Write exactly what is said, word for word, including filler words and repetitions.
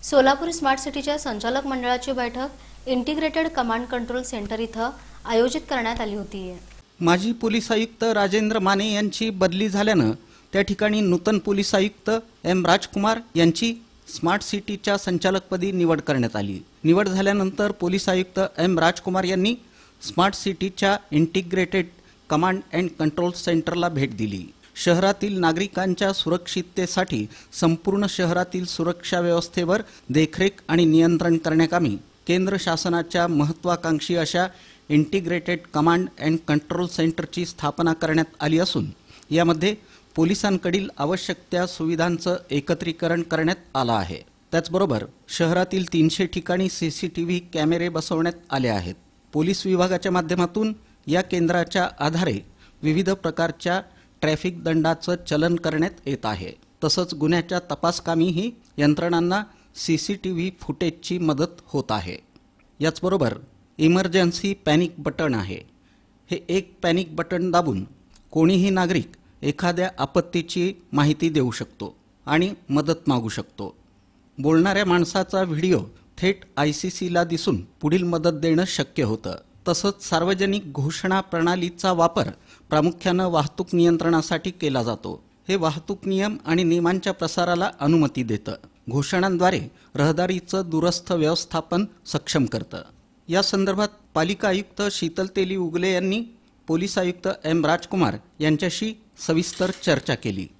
Solapur smart सिटीच्या संचालक मंडळाची बैठक इंटिग्रेटेड कमांड कंट्रोल सेंटर इथं आयोजित करण्यात आली होती। माजी पोलीस आयुक्त राजेंद्र माने यांची बदली झाल्यानं त्या ठिकाणी नूतन पोलीस आयुक्त एम राजकुमार यांची स्मार्ट सिटीच्या संचालकपदी निवड करण्यात आली। निवड झाल्यानंतर पोलीस आयुक्त एम राजकुमार यांनी स्मार्ट सिटीच्या इंटिग्रेटेड कमांड अँड कंट्रोल सेंटरला भेट दिली। शहरातील नागरिकांच्या सुरक्षिततेसाठी संपूर्ण शहरातील सुरक्षा व्यवस्थेवर देखरेख आणि नियंत्रण करण्याकामी केंद्र शासनाच्या महत्त्वाकांक्षी अशा इंटिग्रेटेड कमांड अँड कंट्रोल सेंटरची स्थापना करण्यात आली असून यामध्ये पोलिसांकडील आवश्यक त्या सुविधांचं एकत्रीकरण करण्यात आलं आहे। त्याचबरोबर शहरातील तीनशे ठिकाणी सीसीटीव्ही कॅमेरे बसवण्यात आले आहेत। पोलीस विभागाच्या माध्यमातून या केंद्राच्या आधारे विविध प्रकारच्या ट्रॅफिक दंडाचं चलन करण्यात येत आहे। तसंच गुन्ह्याच्या तपासकामीही यंत्रणांना सीसीटीव्ही फुटेजची मदत होत आहे। याचबरोबर इमर्जन्सी पॅनिक बटन आहे। हे एक पॅनिक बटन दाबून कोणीही नागरिक एखाद्या आपत्तीची माहिती देऊ शकतो आणि मदत मागू शकतो। बोलणाऱ्या माणसाचा व्हिडिओ थेट आयसीसीला दिसून पुढील मदत देणं शक्य होतं। तसंच सार्वजनिक घोषणा प्रणालीचा वापर प्रामुख्यानं वाहतूक नियंत्रणासाठी केला जातो। हे वाहतूक नियम आणि नियमांच्या प्रसाराला अनुमती देतं। घोषणांद्वारे रहदारीचं दूरस्थ व्यवस्थापन सक्षम करतं। या संदर्भात पालिका आयुक्त शीतल तेली उगले यांनी पोलीस आयुक्त एम राजकुमार यांच्याशी सविस्तर चर्चा केली।